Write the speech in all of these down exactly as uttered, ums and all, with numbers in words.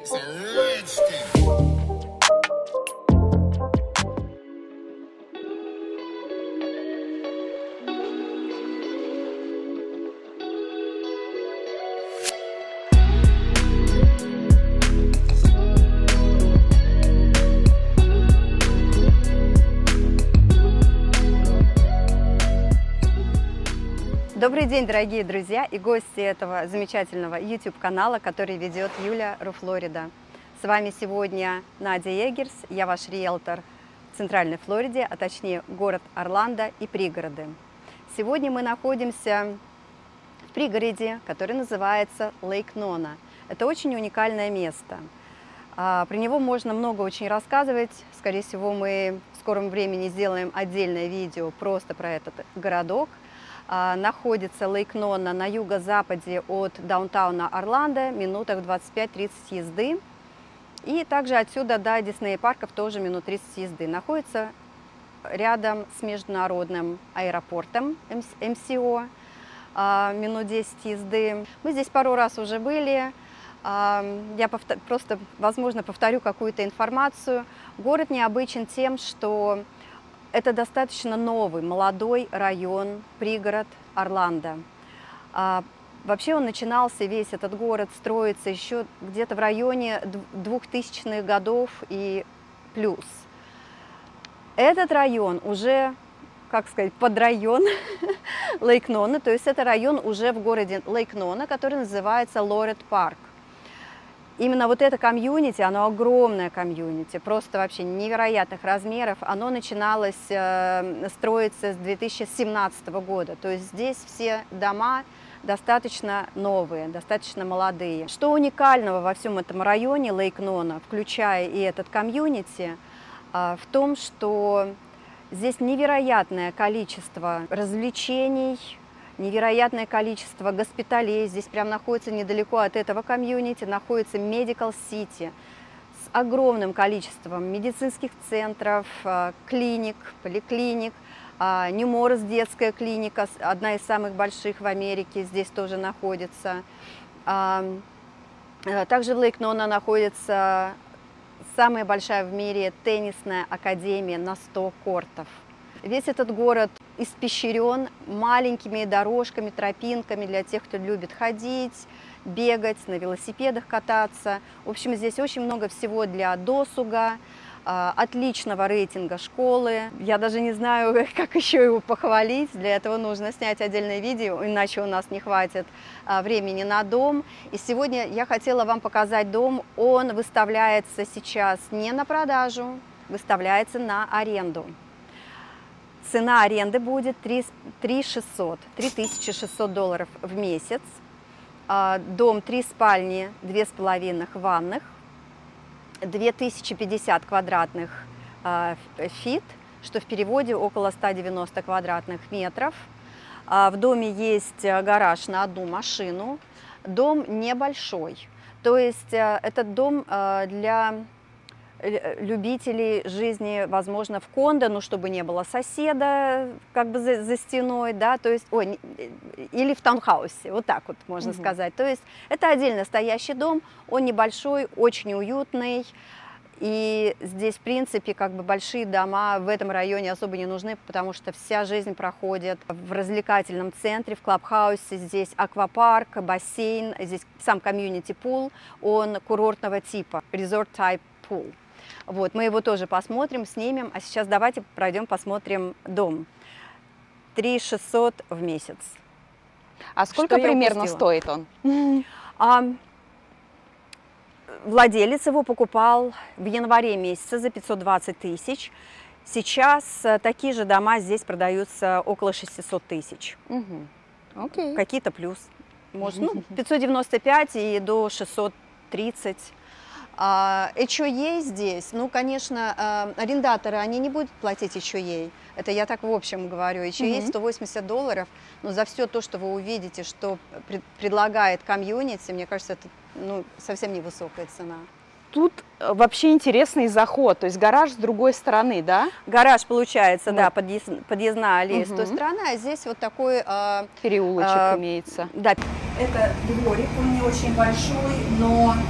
Добрый день, дорогие друзья и гости этого замечательного YouTube-канала, который ведет Юля Руфлорида. С вами сегодня Надя Егерс, я ваш риэлтор в Центральной Флориде, а точнее город Орландо и пригороды. Сегодня мы находимся в пригороде, который называется Лейк Нона. Это очень уникальное место. Про него можно много очень рассказывать. Скорее всего, мы в скором времени сделаем отдельное видео просто про этот городок. Находится Лейк Нона на юго-западе от даунтауна Орландо, минутах двадцать пять-тридцать езды. И также отсюда до Дисней парков тоже минут тридцать езды. Находится рядом с международным аэропортом эм си о, минут десять езды. Мы здесь пару раз уже были. Я просто, возможно, повторю какую-то информацию. Город необычен тем, что это достаточно новый, молодой район, пригород Орландо. А, вообще он начинался, весь этот город, строиться еще где-то в районе двухтысячных годов и плюс. Этот район уже, как сказать, подрайон Лейк Нона, то есть это район уже в городе Лейк Нона, который называется Лорет Парк. Именно вот это комьюнити, оно огромное комьюнити, просто вообще невероятных размеров. Оно начиналось э, строиться с две тысячи семнадцатого года. То есть здесь все дома достаточно новые, достаточно молодые. Что уникального во всем этом районе Лейк Нона, включая и этот комьюнити, э, в том, что здесь невероятное количество развлечений, невероятное количество госпиталей. Здесь прям находится недалеко от этого комьюнити, находится Medical City с огромным количеством медицинских центров, клиник, поликлиник. Нью-Моррис детская клиника, одна из самых больших в Америке, здесь тоже находится. Также в Лейк Нона находится самая большая в мире теннисная академия на сто кортов. Весь этот город испещрен маленькими дорожками, тропинками для тех, кто любит ходить, бегать, на велосипедах кататься. В общем, здесь очень много всего для досуга, отличного рейтинга школы. Я даже не знаю, как еще его похвалить. Для этого нужно снять отдельное видео, иначе у нас не хватит времени на дом. И сегодня я хотела вам показать дом. Он выставляется сейчас не на продажу, выставляется на аренду. Цена аренды будет три тысячи шестьсот долларов в месяц. Дом три спальни, две с половиной ванных, две тысячи пятьдесят квадратных фит, что в переводе около ста девяноста квадратных метров. В доме есть гараж на одну машину. Дом небольшой, то есть этот дом для любителей жизни, возможно, в кондо, ну, чтобы не было соседа как бы за, за стеной, да, то есть, ой, или в таунхаусе, вот так вот можно угу. сказать. То есть это отдельно стоящий дом, он небольшой, очень уютный, и здесь, в принципе, как бы большие дома в этом районе особо не нужны, потому что вся жизнь проходит в развлекательном центре, в клабхаусе, здесь аквапарк, бассейн, здесь сам комьюнити-пул, он курортного типа, resort-type pool. Вот, мы его тоже посмотрим, снимем, а сейчас давайте пройдем, посмотрим дом. три тысячи шестьсот в месяц. А сколько Что примерно стоит он? А, владелец его покупал в январе месяце за пятьсот двадцать тысяч. Сейчас такие же дома здесь продаются около шестисот тысяч. Угу. Окей. Какие-то плюс. Может, ну, пятьсот девяносто пять и до шестисот тридцати. эйч о эй здесь, ну, конечно, арендаторы, они не будут платить эйч о эй. Это я так в общем говорю. эйч о эй сто восемьдесят долларов, но за все то, что вы увидите, что пред, предлагает комьюнити, мне кажется, это ну, совсем невысокая цена. Тут вообще интересный заход, то есть гараж с другой стороны, да? Гараж получается, вот. Да, подъезд, подъездная аллея угу. с той стороны, а здесь вот такой… Э, переулочек э, имеется. Да. Это дворик, он не очень большой, но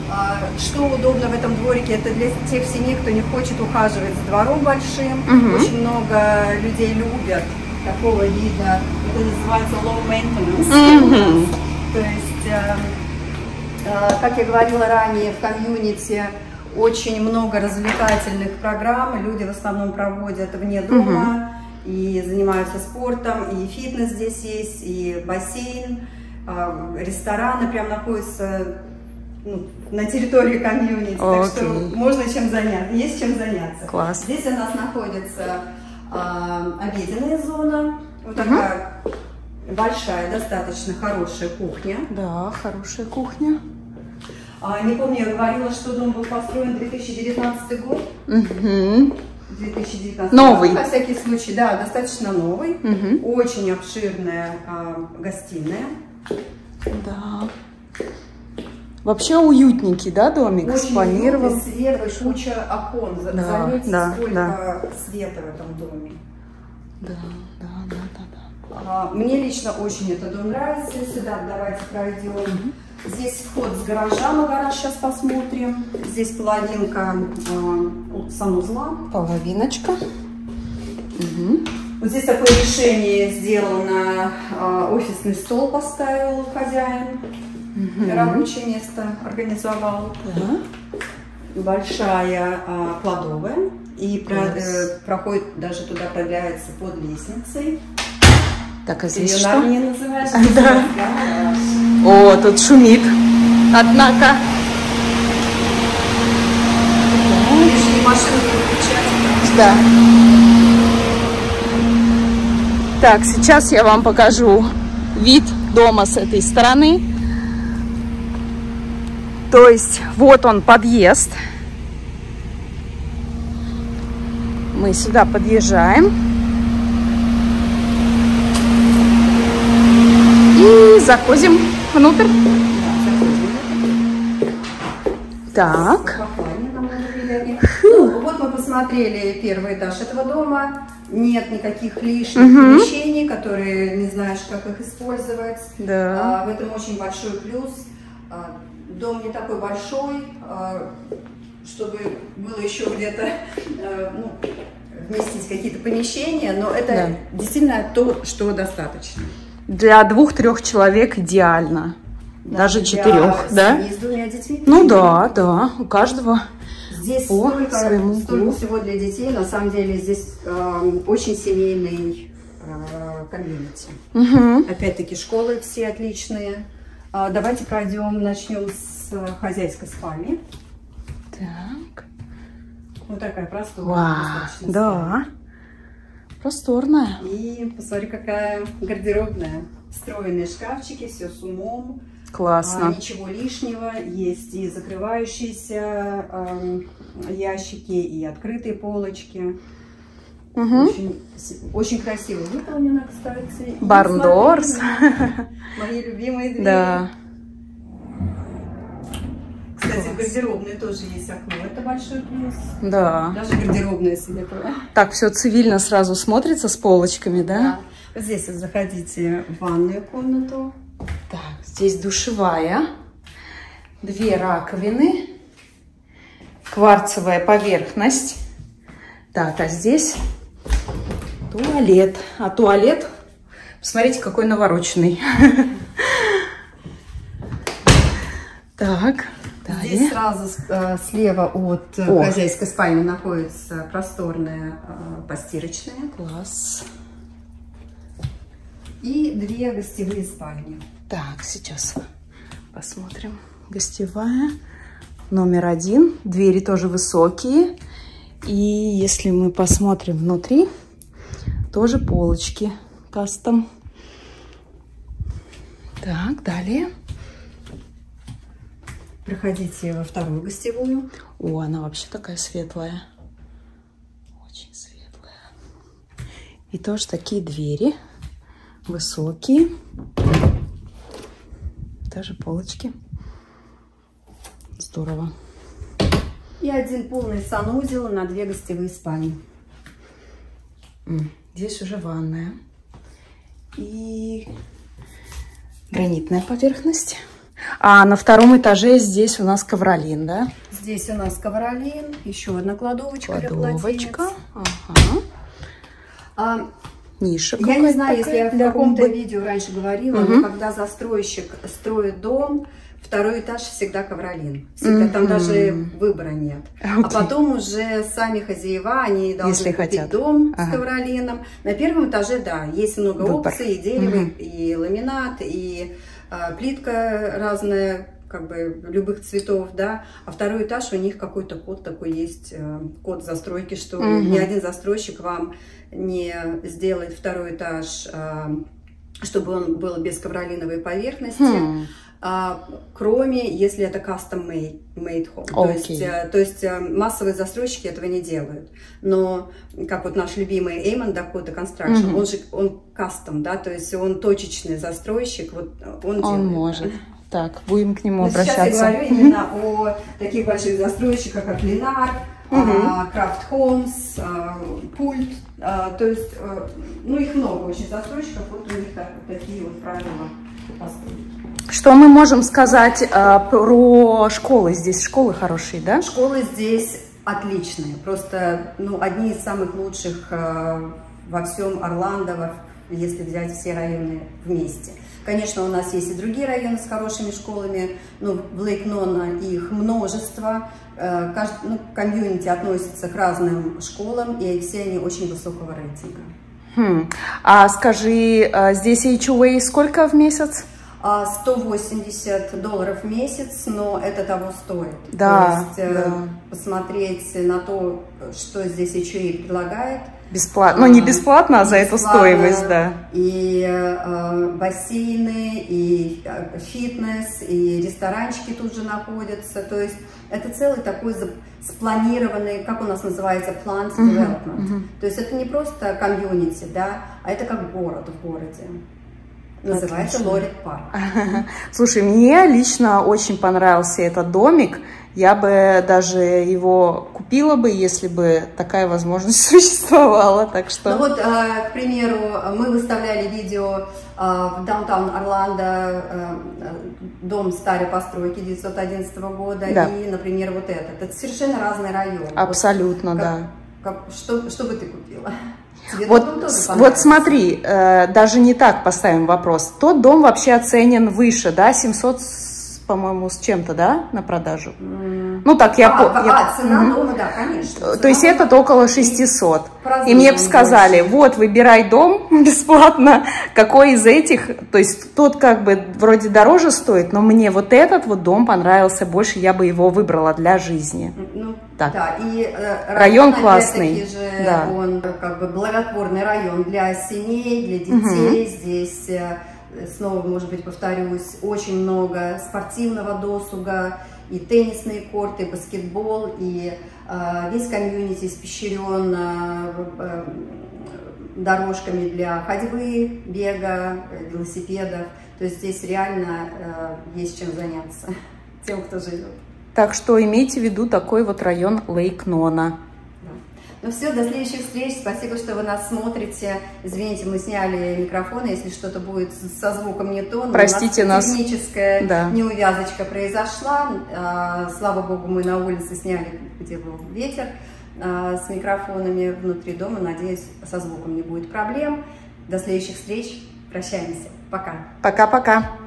Что удобно в этом дворике, это для тех семей, кто не хочет ухаживать за двором большим. Угу. Очень много людей любят такого вида. Это называется low maintenance. Угу. То есть, э, э, как я говорила ранее, в комьюнити очень много развлекательных программ. Люди в основном проводят вне дома угу. и занимаются спортом. И фитнес здесь есть, и бассейн, э, рестораны прям находятся ну, на территории комьюнити, так что можно чем заняться, есть чем заняться. Класс. Здесь у нас находится э, обеденная зона, вот такая угу. большая, достаточно хорошая кухня. Да, хорошая кухня. А, не помню, я говорила, что дом был построен две тысячи девятнадцатый год. Угу. две тысячи девятнадцатый новый. Год, на всякий случай, да, достаточно новый. Угу. Очень обширная а, гостиная. Да. Вообще уютненький, да, домик? Очень спланирован. уютный, свет, куча окон. Да, заметьте, да, сколько да. света в этом доме. Да, да, да, да, да. А, мне лично очень этот дом нравится. Сюда давайте пройдем. Угу. Здесь вход с гаража, мы гараж сейчас посмотрим. Здесь половинка э, санузла. Половиночка. Угу. Вот здесь такое решение сделано. Э, офисный стол поставил хозяин. Угу. Рабочее место организовал. Угу. Большая э, кладовая. И про, э, проходит, даже туда продляется под лестницей. Так, а здесь Ее что? не называешь? Да. Да. О, тут шумит. Однако. Решили машину выключать. Да. Так, сейчас я вам покажу вид дома с этой стороны. То есть, вот он, подъезд. Мы сюда подъезжаем. И заходим внутрь. Так. Ну, вот мы посмотрели первый этаж этого дома. Нет никаких лишних угу. помещений, которые не знаешь, как их использовать. Да. А, в этом очень большой плюс. А, дом не такой большой, а, чтобы было еще где-то а, ну, вместить какие-то помещения, но это да. действительно то, что достаточно. Для двух-трех человек идеально. Да, даже четырех, да? С двумя детьми. Ну да, да, у каждого. Здесь по столько, своему столько всего для детей. На самом деле здесь э, очень семейный э, комьюнити. Угу. Опять-таки школы все отличные. А, давайте пройдем, начнем с э, хозяйской спальни. Так. Вот такая просторная. Вау, да. Просторная. И посмотри, какая гардеробная. Встроенные шкафчики, все с умом. Классно. А, ничего лишнего. Есть и закрывающиеся э, ящики, и открытые полочки. Угу. Очень, очень красиво выполнено, кстати. Барндорс. Мои любимые двери. Да. Кстати, в гардеробной тоже есть окно. Это большой плюс. Да. Даже гардеробная себе. Так, все цивильно сразу смотрится с полочками, да? Да. Вот здесь вот заходите в ванную комнату. Так, здесь душевая. Две раковины. Кварцевая поверхность. Так, а здесь туалет. А туалет, посмотрите, какой навороченный. Так. Здесь далее. Сразу э, слева от О. хозяйской спальни находится просторная э, постирочная. Класс. И две гостевые спальни. Так, сейчас посмотрим. Гостевая. Номер один. Двери тоже высокие. И если мы посмотрим внутри, тоже полочки кастом. Так, далее. Проходите во вторую гостевую. О, она вообще такая светлая. Очень светлая. И тоже такие двери. Высокие. Даже полочки. Здорово. И один полный санузел на две гостевые спальни. Здесь уже ванная. И гранитная поверхность. А на втором этаже здесь у нас ковролин, да? Здесь у нас ковролин, еще одна кладовочка. Кладовочка. Ага. А, Ниша. Я не знаю, если я в каком-то румбы. видео раньше говорила, угу. но когда застройщик строит дом, второй этаж всегда ковролин. Всегда угу. там даже выбора нет. Okay. А потом уже сами хозяева, они должны если купить хотят. дом ага. с ковролином. На первом этаже, да, есть много Выбор. опций, и дерево, угу. и ламинат, и а, плитка разная, как бы любых цветов, да. А второй этаж у них какой-то код такой есть, код застройки, что угу. ни один застройщик вам не сделает второй этаж, чтобы он был без ковролиновой поверхности. Хм. А, кроме если это custom made, made home. Okay. То есть, а, то есть а, массовые застройщики этого не делают. Но как вот наш любимый Amon Dakota Construction, mm-hmm. он же он custom, да, то есть он точечный застройщик, вот он, он делает. Он может. Так, будем к нему Но обращаться. Сейчас я говорю именно о таких больших застройщиках, как Lennar, uh-huh. Craft Homes, Pult. То есть, ну их много очень застройщиков, вот у них так, такие вот правила постройки. Что мы можем сказать э, про школы? Здесь школы хорошие, да? Школы здесь отличные. Просто ну, одни из самых лучших э, во всем Орландо, если взять все районы вместе. Конечно, у нас есть и другие районы с хорошими школами. Ну, в Лейк Нона их множество. Э, каждый, ну, комьюнити относится к разным школам, и все они очень высокого рейтинга. Хм. А скажи, здесь эйч о эй сколько в месяц? сто восемьдесят долларов в месяц, но это того стоит. Да, то есть да. посмотреть на то, что здесь эйч о эй предлагает. Бесплатно, ну не бесплатно, а за эту стоимость, да. И э, бассейны, и фитнес, и ресторанчики тут же находятся. То есть это целый такой спланированный, как у нас называется, plant development. Uh-huh, uh-huh. То есть это не просто комьюнити, да, а это как город в городе. Называется Лорид Парк. Слушай, мне лично очень понравился этот домик. Я бы даже его купила бы, если бы такая возможность существовала. Так что... Ну вот, к примеру, мы выставляли видео в даунтаун Орландо, дом старой постройки тысяча девятьсот одиннадцатого года, да. И, например, вот этот. Это совершенно разный район. Абсолютно, вот, да. Как, как, что, что бы ты купила? Вот, вот смотри, э, даже не так поставим вопрос. Тот дом вообще оценен выше, да, семьсот, по-моему, с чем-то, да, на продажу? Mm. Ну так, я... А, я... а цена угу. дома, да, конечно. То цена есть дома... этот около шестисот. И мне бы сказали, больше. Вот, выбирай дом бесплатно, какой из этих, то есть тот как бы вроде дороже стоит, но мне вот этот вот дом понравился больше, я бы его выбрала для жизни. Ну, так. Да, и э, район, район классный. Же, да. Он как бы благотворный район для семей, для детей. Угу. Здесь, э, снова, может быть, повторюсь, очень много спортивного досуга, и теннисные корты, и баскетбол, и э, весь комьюнити испещрен э, э, дорожками для ходьбы, бега, велосипедов. То есть здесь реально э, есть чем заняться тем, кто живет. Так что имейте в виду такой вот район Лейк Нона. Ну все, до следующих встреч. Спасибо, что вы нас смотрите. Извините, мы сняли микрофон, если что-то будет со звуком не то. Простите у нас. нас. Техническая да. неувязочка произошла. А, слава богу, мы на улице сняли, где был ветер, а, с микрофонами внутри дома. Надеюсь, со звуком не будет проблем. До следующих встреч. Прощаемся. Пока. Пока-пока.